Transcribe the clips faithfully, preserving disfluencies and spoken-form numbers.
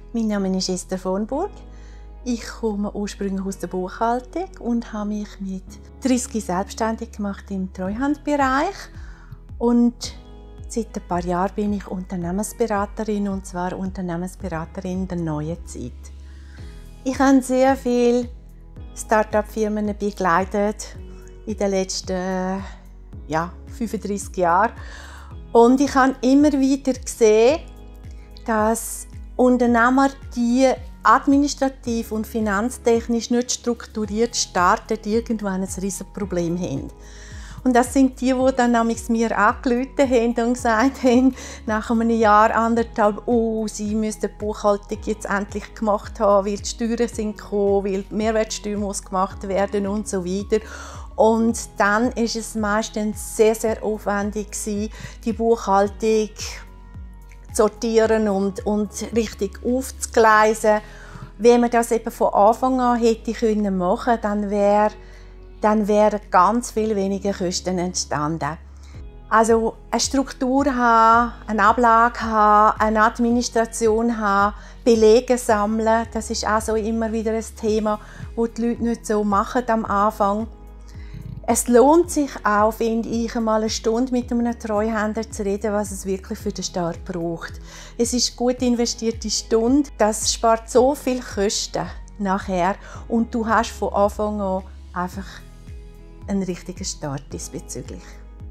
Mein Name ist Esther von Burg. Ich komme ursprünglich aus der Buchhaltung und habe mich mit dreißig selbstständig gemacht im Treuhandbereich. Und seit ein paar Jahren bin ich Unternehmensberaterin, und zwar Unternehmensberaterin der neuen Zeit. Ich habe sehr viele Start-up-Firmen begleitet in den letzten ja, fünfunddreißig Jahren. Und ich habe immer wieder gesehen, dass Unternehmer, die administrativ und finanztechnisch nicht strukturiert starten, irgendwann ein riesiges Problem haben. Und das sind die, die dann mir angerufen haben und gesagt haben, nach einem Jahr, anderthalb, oh, sie müssen die Buchhaltung jetzt endlich gemacht haben, weil die Steuern sind gekommen, weil die Mehrwertsteuer muss gemacht werden und so weiter. Und dann ist es meistens sehr, sehr aufwendig gewesen, die Buchhaltung zu sortieren und, und richtig aufzugleisen. Wenn man das eben von Anfang an hätte können machen, dann wäre dann wären ganz viel weniger Kosten entstanden. Also eine Struktur haben, eine Ablage haben, eine Administration haben, Belege sammeln, das ist auch so immer wieder ein Thema, das die Leute nicht so machen am Anfang. Es lohnt sich auch, finde ich, einmal eine Stunde mit einem Treuhänder zu reden, was es wirklich für den Start braucht. Es ist gut investierte Stunde, das spart so viel Kosten nachher und du hast von Anfang an einfach einen richtigen Start diesbezüglich.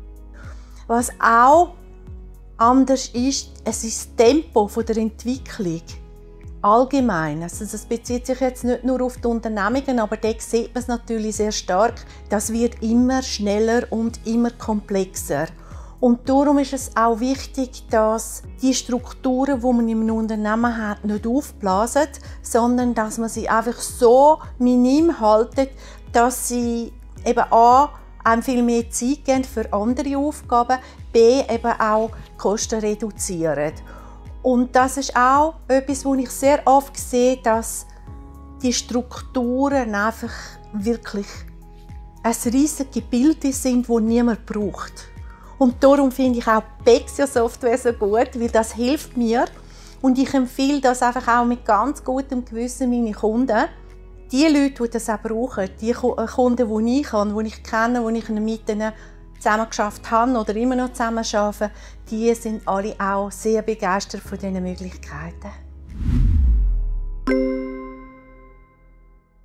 Was auch anders ist, es ist das Tempo der Entwicklung. Allgemein, also das bezieht sich jetzt nicht nur auf die Unternehmungen, aber da sieht man es natürlich sehr stark. Das wird immer schneller und immer komplexer. Und darum ist es auch wichtig, dass die Strukturen, die man im Unternehmen hat, nicht aufblasen, sondern dass man sie einfach so minim haltet, dass sie eben A, einem viel mehr Zeit geben für andere Aufgaben, B, eben auch die Kosten reduzieren. Und das ist auch etwas, wo ich sehr oft sehe, dass die Strukturen einfach wirklich ein riesiges Gebilde sind, das niemand braucht. Und darum finde ich auch Pexio-Software so gut, weil das hilft mir. Und ich empfehle das einfach auch mit ganz gutem Gewissen meinen Kunden. Die Leute, die das auch brauchen, die Kunden, die ich habe, die ich kenne, die ich mit ihnen zusammen geschafft habe oder immer noch zusammen arbeite, die sind alle auch sehr begeistert von diesen Möglichkeiten.